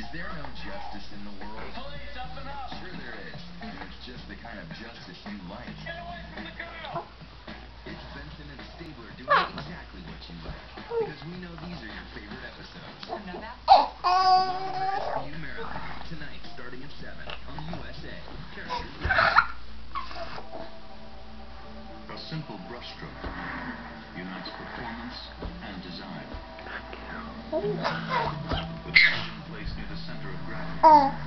Is there no justice in the world? Police, up and up! Sure there is. And it's just the kind of justice you like. Get away from the girl! It's Benson and Stabler doing exactly what you like. Because we know these are your favorite episodes. You know that? SVU Marathon, tonight starting at 7 on USA. Characters. A simple brushstroke unites performance and design. The passion placed near the center of gravity